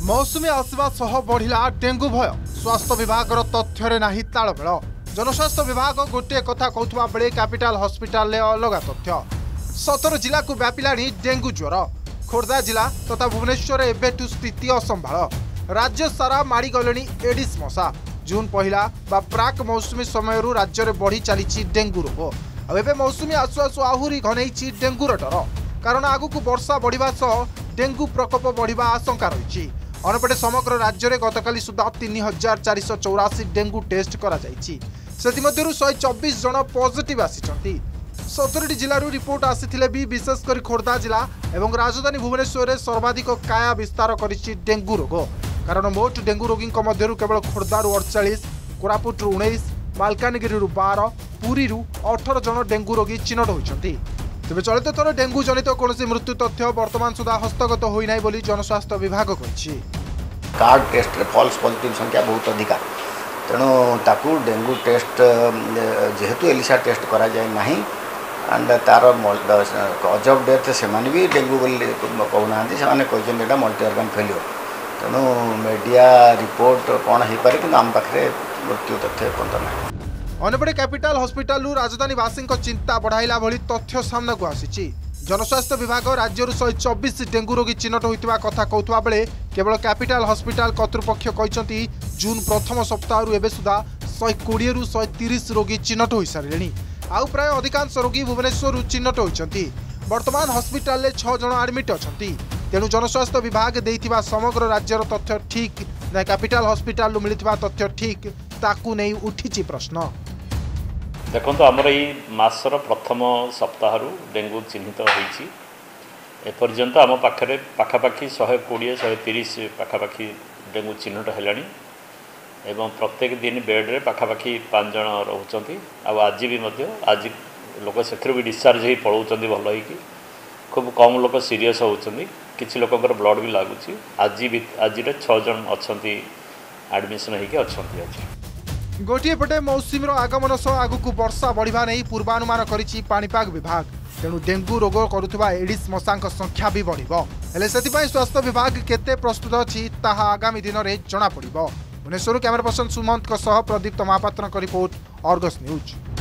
मौसुमी आसवा सह बढ़िला डेंगू भय। स्वास्थ्य विभाग तथ्य नाही तालमेल। जनस्वास्थ्य विभाग गोटे कथा कहूथुबा बेले कैपिटल हॉस्पिटल अलग तथ्य। 17 जिला को व्यापिला डेंगू ज्वर। खोर्धा जिला तथा भुवनेश्वर एबेठू स्थिति असंभाल। राज्य सारा माड़ी गले एडिस मशा। जून पहला प्राक मौसुमी समय राज्य में बढ़ी चली डेंगू रोग। एवं मौसुमी आसु आसु आहरी घनई डेंगूर डर। कारण आगक वर्षा बढ़ा सह डेंगू प्रकोप बढ़ा आशंका रही। अनपटे समग्र राज्य में गतकाली सुधा 3484 डेंगू टेस्ट करा जायछि। सेतिमध्यरु 124 जन पॉजिटिव आसी। 17 जिलू रिपोर्ट आसी भी विशेषकर खोर्धा जिला एवं राजधानी भुवनेश्वर सर्वाधिक काया विस्तार करिछि डेंगू रोग। कारण मोट डेंगू रोगी मध्यरु केवल खोर्धारू 48, कोरापुटरू 19, मालकानगिरी 12, पुरी 18 जन डेंगू रोगी चिन्हट होइछन्ति। तेज चलित थर डेंगू जनित कौन मृत्यु तथ्य वर्तमान सुधा हस्तगत होना बोली जनस्वास्थ्य विभाग कही। कार्ड टेस्ट फॉल्स पॉजिटिव संख्या बहुत अधिका। तेणु ताकू डेंगू टेस्ट जेहेतु एलिसा टेस्ट करा जाए नहीं एंड तार कज ऑफ डेथ से भी डेंगू कहना से कहते मल्टी ऑर्गन फेल्योर। तेणु मीडिया रिपोर्ट कौन हो पारे कि आम पाखे मृत्यु तथ्य ना। अनेपटे कैपिटल हॉस्पिटल राजधानीवासी चिंता बढ़ाइला भली तथ्य सामना को आसी। जनस्वास्थ्य विभाग राज्य 124 डेंगू रोगी चिन्हट होता कथा कहता बेले केवल कैपिटल हॉस्पिटल कर्तृपक्ष कहते जून प्रथम सप्ताह एवं सुधा 120 रु 130 रोगी चिन्हट हो सारे। आउ प्राय अधिकांश रोगी भुवनेश्वर चिन्हट होती। वर्तमान हॉस्पिटल में 6 जन एडमिट अच्छा। तेणु जनस्वास्थ्य विभाग देइथिबा समग्र राज्यर तथ्य ठीक ना कैपिटल हॉस्पिटल मिलता तथ्य ठीक ताकू नहीं उठी प्रश्न। देखो आमर मासर प्रथम सप्ताह डेंगू चिन्हित होती। एपर्यंत आम पाखे पाखापाखि 120-130 पाखापाखि डेंगू चिन्हट है। एवं प्रत्येक दिन बेड्रे पाखापाखि 5 जन रोचंती। आज भी आज लोक से भी डिस्चार्ज हो पलाउंट भल हो। खूब कम लोक सीरीयस होती। किसी लोकंर ब्लड भी लगुच। आज 6 जन अच्छा एडमिशन होती। गोटे पटे मौसुमी आगमन सह आगक वर्षा बढ़ा नहीं पूर्वानुमान करिछि पाणीपाग विभाग। तेणु डेंगू रोग करुवा एडिस मशा संख्या भी बढ़िबो। हेले सेतिपई स्वास्थ्य विभाग केते प्रस्तुत अछि ताहा आगामी दिन में जना पड़िबो। भुवनेश्वर कैमरा पर्सन सुमंत सह Pradipta Mahapatra report, Argus news.